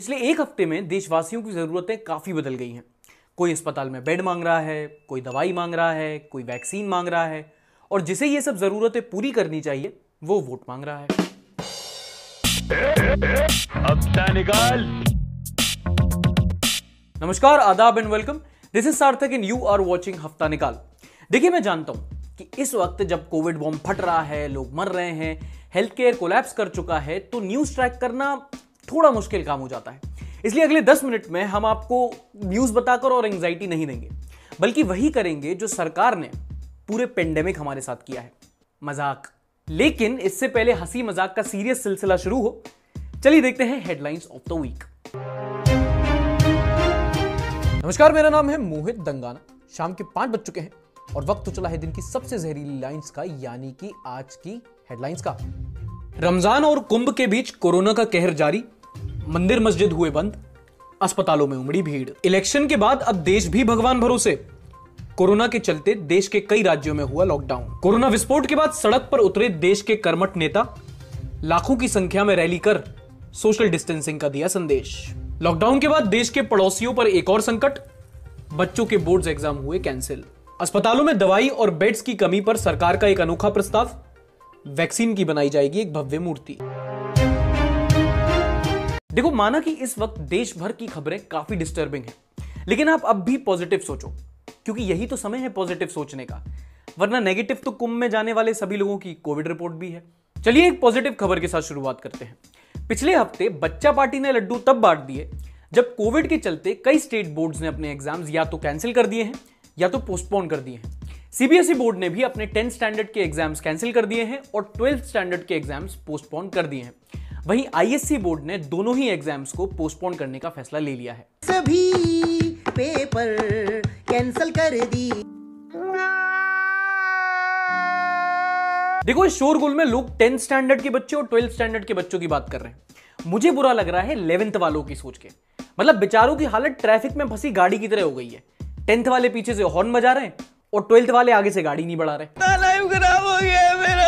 पिछले एक हफ्ते में देशवासियों की जरूरतें काफी बदल गई हैं। कोई अस्पताल में बेड मांग रहा है, कोई दवाई मांग रहा है, कोई वैक्सीन मांग रहा है और जिसे ये सब जरूरतें पूरी करनी चाहिए वो वोट मांग रहा है। हफ्ता निकाल। नमस्कार, आदाब and welcome. This is Sarthak and you are watching Hafta Nikaal. देखिए, मैं जानता हूं कि इस वक्त जब कोविड बॉम्ब फट रहा है, लोग मर रहे हैं, हेल्थ केयर कोलैप्स कर चुका है, तो न्यूज ट्रैक करना थोड़ा मुश्किल काम हो जाता है। इसलिए अगले 10 मिनट में हम आपको न्यूज बताकर और एंजाइटी नहीं देंगे, बल्कि वही करेंगे जो सरकार ने पूरे पेंडेमिक हमारे साथ किया है, मजाक। लेकिन इससे पहले हंसी मजाक का सीरियस सिलसिला शुरू हो, चलिए देखते हैं हेडलाइंस ऑफ द वीक। नमस्कार, मेरा नाम है मोहित दंगाना। शाम के 5 बज चुके हैं और वक्त तो चला है दिन की सबसे जहरीली लाइंस का, यानी कि आज की हेडलाइंस का। रमजान और कुंभ के बीच कोरोना का कहर जारी, मंदिर मस्जिद हुए बंद, अस्पतालों में उमड़ी भीड़। इलेक्शन के बाद अब देश भी भगवान भरोसे। कोरोना के चलते देश के कई राज्यों में हुआ लॉकडाउन। कोरोना विस्फोट के बाद सड़क पर उतरे देश के कर्मठ नेता, लाखों की संख्या में रैली कर सोशल डिस्टेंसिंग का दिया संदेश। लॉकडाउन के बाद देश के पड़ोसियों पर एक और संकट, बच्चों के बोर्ड्स एग्जाम हुए कैंसिल। अस्पतालों में दवाई और बेड्स की कमी पर सरकार का एक अनोखा प्रस्ताव, वैक्सीन की बनाई जाएगी एक भव्य मूर्ति। देखो, माना कि इस वक्त देश भर की खबरें काफी डिस्टर्बिंग हैं, लेकिन आप अब भी पॉजिटिव सोचो, क्योंकि यही तो समय है पॉजिटिव सोचने का। वरना नेगेटिव तो कुंभ में जाने वाले सभी लोगों की कोविड रिपोर्ट भी है। चलिए एक पॉजिटिव खबर के साथ शुरुआत करते हैं। पिछले हफ्ते बच्चा पार्टी ने लड्डू तब बांट दिए जब कोविड के चलते कई स्टेट बोर्ड्स ने अपने एग्जाम्स या तो कैंसिल कर दिए हैं या तो पोस्टपोन कर दिए हैं। सीबीएसई बोर्ड ने भी अपने 10th स्टैंडर्ड के एग्जाम्स कैंसिल कर दिए हैं और 12th स्टैंडर्ड के एग्जाम्स पोस्टपोन कर दिए हैं। वहीं आईएससी बोर्ड ने दोनों ही एग्जाम्स को पोस्टपोन करने का फैसला ले लिया है। सभी पेपर कैंसिल कर दी। देखो, इस शोरगुल में लोग 10th स्टैंडर्ड के बच्चे और 12th स्टैंडर्ड के बच्चों की बात कर रहे हैं। मुझे बुरा लग रहा है 11th वालों की सोच के। मतलब बेचारों की हालत ट्रैफिक में फंसी गाड़ी की तरह हो गई है। 10th वाले पीछे से हॉर्न बजा रहे हैं और 12th वाले आगे से गाड़ी नहीं बढ़ा रहे। लाइफ खराब हो गया है मेरा।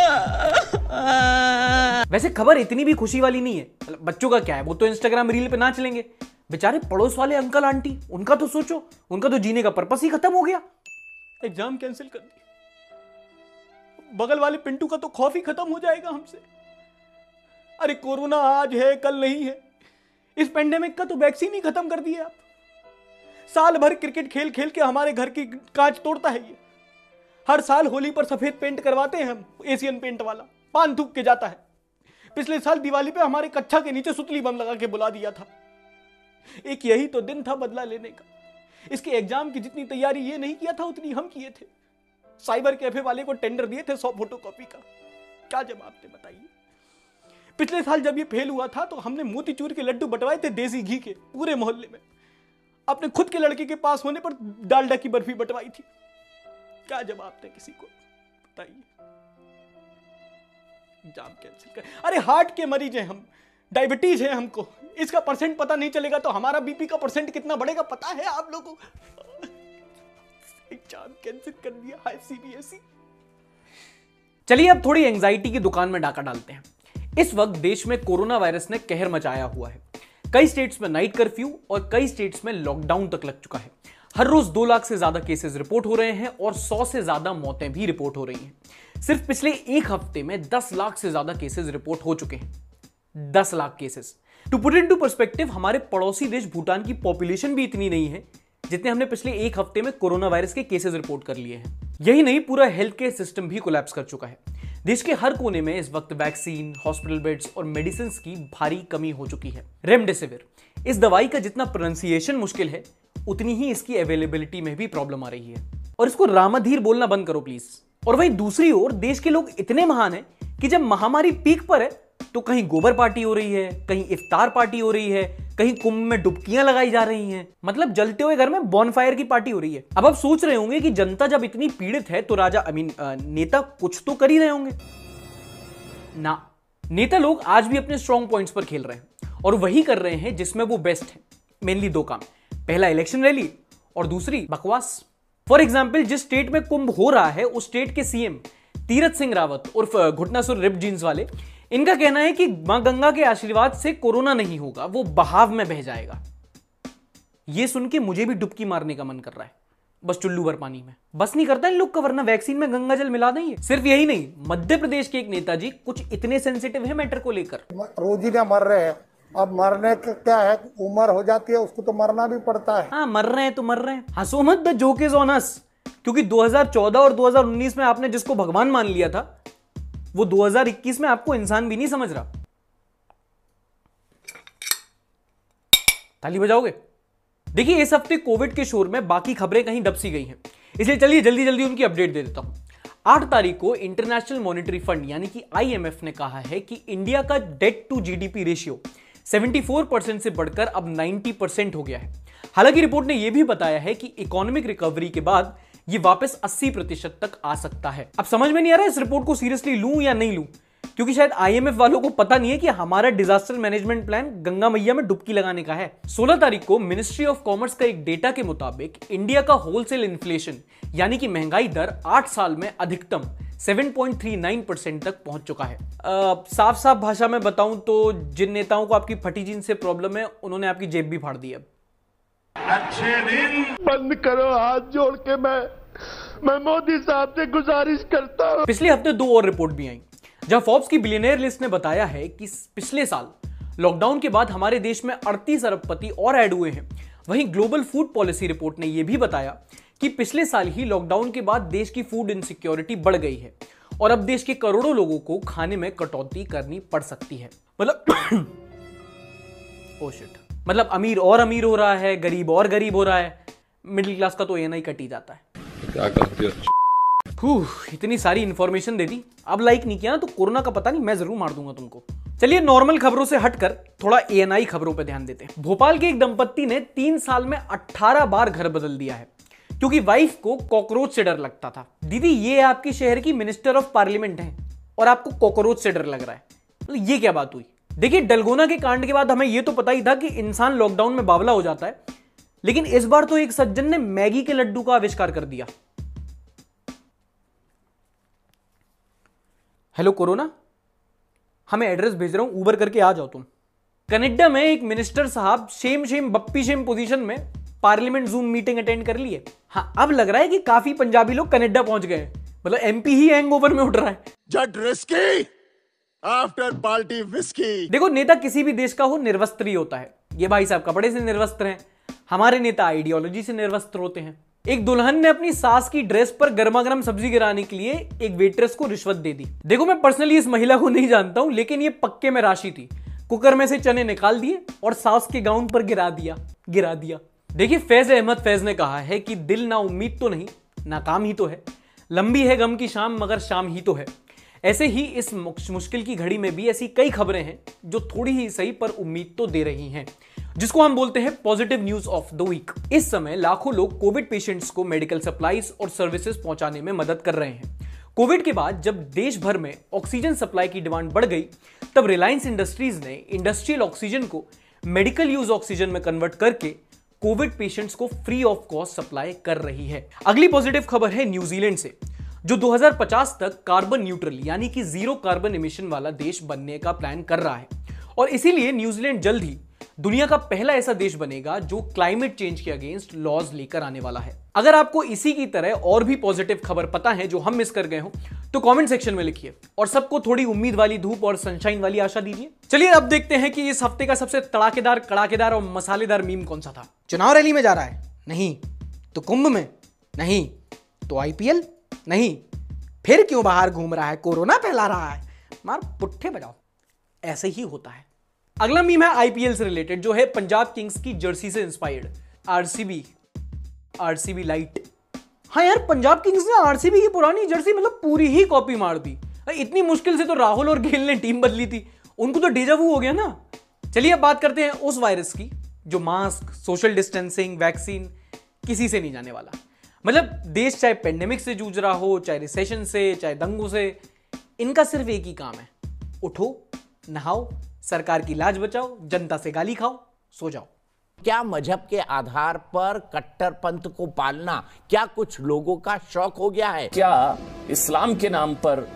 वैसे खबर इतनी भी खुशी वाली नहीं है। मतलब बच्चों का क्या है, वो तो इंस्टाग्राम रील पे नाच लेंगे। बेचारे पड़ोस वाले अंकल आंटी, उनका तो सोचो, उनका तो जीने का पर्पस ही खत्म हो गया। एग्जाम कैंसिल कर दी। बगल वाले पिंटू का तो खौफ ही खत्म हो जाएगा हमसे। अरे कोरोना आज है कल नहीं है। इस पेंडेमिक का तो वैक्सीन ही खत्म कर दिया आप। साल भर क्रिकेट खेल खेल के हमारे घर की कांच तोड़ता है ये। हर साल होली पर सफेद पेंट करवाते हैं हम, एशियन पेंट वाला, पान थूक के जाता है। पिछले साल दिवाली पे हमारे कक्षा के नीचे सुतली बम लगा के बुला दिया था। एक यही तो दिन था बदला लेने का। इसके एग्जाम की जितनी तैयारी ये नहीं किया था उतनी हम किए थे। साइबर कैफे वाले को टेंडर दिए थे 100 फोटोकॉपी का। क्या जवाब थे बताइए। पिछले साल जब ये फेल हुआ था तो हमने मोतीचूर के लड्डू बंटवाए थे देसी घी के पूरे मोहल्ले में। अपने खुद के लड़के के पास होने पर डालडा की बर्फी बंटवाई थी। क्या जवाब थे किसी को बताइए। एग्जाम कैंसिल कर। अरे हार्ट के मरीज हैं हम, डायबिटीज है हमको, इसका परसेंट पता नहीं चलेगा तो हमारा बीपी का परसेंट कितना बढ़ेगा पता है आप लोगों को। एग्जाम कैंसिल कर दिया हाय सीबीएसई। चलिए अब थोड़ी एंजाइटी की दुकान में डाका डालते हैं। इस वक्त देश में कोरोना वायरस ने कहर मचाया हुआ है। कई स्टेट्स में नाइट कर्फ्यू और कई स्टेट्स में लॉकडाउन तक लग चुका है। हर रोज 2 लाख से ज्यादा केसेस रिपोर्ट हो रहे हैं और 100 से ज्यादा मौतें भी रिपोर्ट हो रही हैं। सिर्फ पिछले एक हफ्ते में 10 लाख से ज्यादा केसेस रिपोर्ट हो चुके हैं। 10 lakh cases. To put it to perspective, हमारे पड़ोसी देश भूटान की पॉपुलेशन भी इतनी नहीं है जितने हमने पिछले एक हफ्ते में कोरोना वायरस के केसेस रिपोर्ट कर लिए हैं। यही नहीं, पूरा हेल्थ केयर सिस्टम भी कोलैप्स कर चुका है। देश के हर कोने में इस वक्त वैक्सीन, हॉस्पिटल बेड्स और मेडिसिन की भारी कमी हो चुकी है। रेमडेसिविर, इस दवाई का जितना प्रोनाउंसिएशन मुश्किल है उतनी ही इसकी अवेलेबिलिटी में भी प्रॉब्लम आ रही है। और इसको रामाधीर बोलना बंद करो प्लीज। और वहीं दूसरी ओर देश के लोग इतने महान हैं कि जब महामारी पीक पर है तो कहीं गोबर पार्टी हो रही है, कहीं इफ्तार पार्टी हो रही है, कहीं कुंभ में डुबकियां लगाई जा रही हैं। मतलब जलते हुए घर में बॉनफायर की पार्टी हो रही है। अब आप सोच रहे होंगे कि जनता जब इतनी पीड़ित है तो नेता कुछ तो कर ही रहे होंगे ना। नेता लोग आज भी अपने स्ट्रॉन्ग पॉइंट्स पर खेल रहे हैं और वही कर रहे हैं जिसमें वो बेस्ट है। मेनली 2 काम, पहला इलेक्शन रैली और दूसरी बकवास। फॉर एग्जाम्पल, जिस स्टेट में कुंभ हो रहा है उस स्टेट के सीएम तीरथ सिंह रावत उर्फ घुटना सुर रिप जीन्स वाले इनका कहना है कि मां गंगा के आशीर्वाद से कोरोना नहीं होगा, वो बहाव में बह जाएगा। यह सुन के मुझे भी डुबकी मारने का मन कर रहा है, बस चुल्लू भर पानी में। बस नहीं करता इन लोग का, वरना वैक्सीन में गंगा जल मिला देंगे। सिर्फ यही नहीं, मध्य प्रदेश के एक नेताजी कुछ इतने सेंसिटिव है मैटर को लेकर। रोजी ने मर रहे हैं, अब मरने का क्या है, उम्र हो जाती है उसको तो मरना भी पड़ता है। हाँ, मर रहे हैं तो मर रहे हैं। हंसो मत, the joke is on us. क्योंकि 2014 और 2019 में आपने जिसको भगवान मान लिया था, वो 2021 में आपको इंसान भी नहीं समझ रहा। ताली बजाओगे? देखिए, इस हफ्ते कोविड के शोर में बाकी खबरें कहीं दब सी गई हैं, इसलिए चलिए जल्दी जल्दी उनकी अपडेट दे देता हूं। 8 तारीख को इंटरनेशनल मॉनेटरी फंड यानी कि IMF ने कहा है कि इंडिया का डेट टू GDP रेशियो 74% से बढ़कर अब 90% हो गया है। हालांकि रिपोर्ट ने यह भी बताया है कि इकोनॉमिक रिकवरी के बाद ये वापस 80% तक आ सकता है। अब समझ में नहीं आ रहा इस रिपोर्ट को सीरियसली लूं या नहीं लूं, क्योंकि शायद IMF वालों को पता नहीं है कि हमारा डिजास्टर मैनेजमेंट प्लान गंगा मैया में डुबकी लगाने का है। 16 तारीख को मिनिस्ट्री ऑफ कॉमर्स का एक डेटा के मुताबिक इंडिया का होलसेल इन्फ्लेशन यानी कि महंगाई दर 8 साल में अधिकतम 7.39% तक पहुंच चुका है। साफ साफ भाषा में बताऊं तो जिन नेताओं को आपकी फटी जींस से प्रॉब्लम है, उन्होंने आपकी जेब भी फाड़ दी है। अच्छे दिन बंद करो, हाथ जोड़ के मैं मोदी साहब से गुजारिश करता हूं। पिछले हफ्ते 2 और रिपोर्ट भी आई, जहां फोर्ब्स की बिलियनियर लिस्ट ने बताया है कि पिछले साल लॉकडाउन के बाद हमारे देश में 38 अरबपति और ऐड हुए हैं। वहीं ग्लोबल फूड पॉलिसी रिपोर्ट ने यह भी बताया कि पिछले साल ही लॉकडाउन के बाद देश की फूड इनसिक्योरिटी बढ़ गई है और अब देश के करोड़ों लोगों को खाने में कटौती करनी पड़ सकती है। मतलब ओ शिट, मतलब अमीर और अमीर हो रहा है, गरीब और गरीब हो रहा है, मिडिल क्लास का तो ये नहीं कट ही जाता है। क्या करते हो? इतनी सारी इंफॉर्मेशन दे दी, अब लाइक नहीं किया ना तो कोरोना का पता नहीं मैं जरूर मार दूंगा तुमको। चलिए नॉर्मल खबरों से हटकर थोड़ा ANI खबरों पे ध्यान देते हैं। भोपाल के एक दंपत्ति ने 3 साल में 18 बार घर बदल दिया है क्योंकि वाइफ को कॉकरोच से डर लगता था। दीदी, ये आपके शहर की मिनिस्टर ऑफ पार्लियामेंट है और आपको कॉकरोच से डर लग रहा है, मतलब ये क्या बात हुई? देखिए, डलगोना के कांड के बाद हमें यह तो पता ही था कि इंसान लॉकडाउन में बावला हो जाता है, लेकिन इस बार तो एक सज्जन ने मैगी के लड्डू का आविष्कार कर दिया। हेलो कोरोना, हमें एड्रेस भेज रहा हूं, उबर करके आ जाओ तुम। कनाडा में एक मिनिस्टर साहब शेम बप्पी शेम पोजीशन में पार्लियामेंट जूम मीटिंग अटेंड कर लिए। हाँ, अब लग रहा है कि काफी पंजाबी लोग कनाडा पहुंच गए, मतलब MP ही हैंगओवर में उठ रहा है। जट रिस्की आफ्टर पार्टी विस्की। देखो, नेता किसी भी देश का हो निर्वस्त्र ही होता है। ये भाई साहब कपड़े से निर्वस्त्र हैं, हमारे नेता आइडियोलॉजी से निर्वस्त्र होते हैं। एक दुल्हन ने अपनी सास की ड्रेस पर गर्मा गर्म सब्जी गिराने के लिए एक वेट्रेस को रिश्वत दे दी। देखो, मैं पर्सनली इस महिला को नहीं जानता हूं, लेकिन ये पक्के में राशि थी। कुकर में से चने निकाल दिए और सास के गाउन पर गिरा दिया। देखिए, फैज अहमद फैज ने कहा है कि दिल ना उम्मीद तो नहीं, नाकाम ही तो है। लंबी है गम की शाम मगर शाम ही तो है। ऐसे ही इस मुश्किल की घड़ी में भी ऐसी कई खबरें हैं जो थोड़ी ही सही पर उम्मीद तो दे रही हैं, जिसको हम बोलते हैं positive news of the week. इस समय लाखों लोग कोविड पेशेंट्स को मेडिकल सप्लाईज और सर्विसेज पहुंचाने में मदद कर रहे हैं। कोविड के बाद जब देश भर में ऑक्सीजन सप्लाई की डिमांड बढ़ गई, तब रिलायंस इंडस्ट्रीज ने इंडस्ट्रियल ऑक्सीजन को मेडिकल यूज ऑक्सीजन में कन्वर्ट करके कोविड पेशेंट्स को फ्री ऑफ कॉस्ट सप्लाई कर रही है। अगली पॉजिटिव खबर है न्यूजीलैंड से, जो 2050 तक कार्बन न्यूट्रल यानी कि 0 कार्बन इमिशन वाला देश बनने का प्लान कर रहा है और इसीलिए न्यूजीलैंड जल्द ही दुनिया का पहला ऐसा देश बनेगा जो क्लाइमेट चेंज के अगेंस्ट लॉज लेकर आने वाला है। अगर आपको इसी की तरह और भी पॉजिटिव खबर पता है जो हम मिस कर गए हो, तो कमेंट सेक्शन में लिखिए और सबको थोड़ी उम्मीद वाली धूप और सनशाइन वाली आशा दीजिए। चलिए अब देखते हैं कि इस हफ्ते का सबसे तड़ाकेदार, कड़ाकेदार और मसालेदार मीम कौन सा था। चुनाव रैली में जा रहा है? नहीं। तो कुंभ में? नहीं। तो IPL? नहीं। फिर क्यों बाहर घूम रहा है? कोरोना फैला रहा है। मार पुट्ठे बजाओ। ऐसे ही होता है। अगला मीम है IPL से रिलेटेड, जो है पंजाब किंग्स की जर्सी से इंस्पायर्ड। RCB light. हाँ यार, पंजाब किंग्स ने RCB की पुरानी जर्सी मतलब पूरी ही कॉपी मार दी। इतनी मुश्किल से तो राहुल और गेल ने टीम बदली थी, उनको तो डेजा वू हो गया ना। चलिए अब बात करते हैं उस वायरस की जो मास्क, सोशल डिस्टेंसिंग, वैक्सीन किसी से नहीं जाने वाला। मतलब देश चाहे पेंडेमिक से जूझ रहा हो, चाहे रिसेशन से, चाहे दंगों से, इनका सिर्फ एक ही काम है, उठो, नहाओ, सरकार की लाज बचाओ, जनता से गाली खाओ, सो जाओ। क्या मजहब के आधार पर कट्टरपंथ को पालना क्या कुछ लोगों का शौक हो गया है? क्या इस्लाम के नाम पर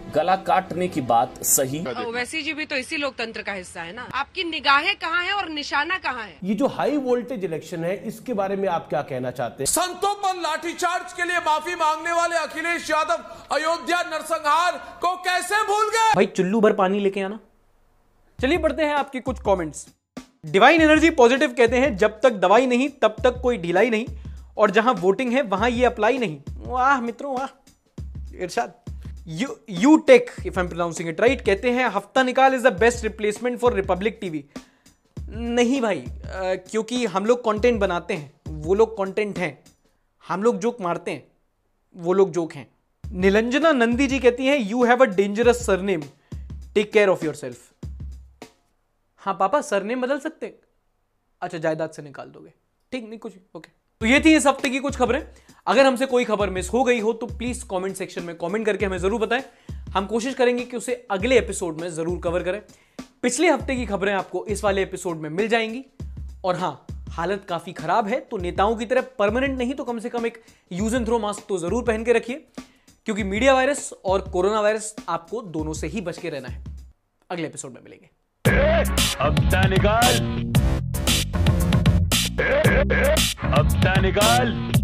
गला काटने की बात सही। ओवैसी जी भी तो इसी लोकतंत्र का हिस्सा है ना। आपकी निगाहें कहाँ हैं और निशाना कहाँ है? ये जो हाई वोल्टेज इलेक्शन है, इसके बारे में आप क्या कहना चाहते हैं? संतों पर लाठीचार्ज के लिए माफी मांगने वाले अखिलेश यादव अयोध्या नरसंहार को कैसे भूल गए? भाई चुल्लू भर पानी लेके आना। चलिए पढ़ते हैं आपकी कुछ कमेंट्स। डिवाइन एनर्जी पॉजिटिव कहते हैं जब तक दवाई नहीं तब तक कोई ढिलाई नहीं, और जहां वोटिंग है वहां ये अप्लाई नहीं। वाह मित्रों वाह। Irshad you take, if I am pronouncing it right, कहते हैं Hafta Nikaal is the best replacement for Republic TV. नहीं भाई, क्योंकि हम लोग कंटेंट बनाते हैं, वो लोग कंटेंट हैं। हम लोग जोक मारते हैं, वो लोग जोक हैं। निलंजना नंदी जी कहती हैं you have a dangerous surname, take care of yourself. हाँ पापा, सरनेम बदल सकते हैं? अच्छा, जायदाद से निकाल दोगे? ठीक, नहीं कुछ, ओके। तो ये थी इस हफ्ते की कुछ खबरें। अगर हमसे कोई खबर मिस हो गई हो तो प्लीज कमेंट सेक्शन में कमेंट करके हमें जरूर बताएं। हम कोशिश करेंगे कि उसे अगले एपिसोड में जरूर कवर करें। पिछले हफ्ते की खबरें आपको इस वाले एपिसोड में मिल जाएंगी। और हाँ, हालत काफी खराब है तो नेताओं की तरह परमानेंट नहीं तो कम से कम एक यूज एंड थ्रो मास्क तो जरूर पहन के रखिए, क्योंकि मीडिया वायरस और कोरोना वायरस आपको दोनों से ही बच के रहना है। अगले एपिसोड में मिलेंगे। हफ्ता निकाल, हफ्ता निकाल।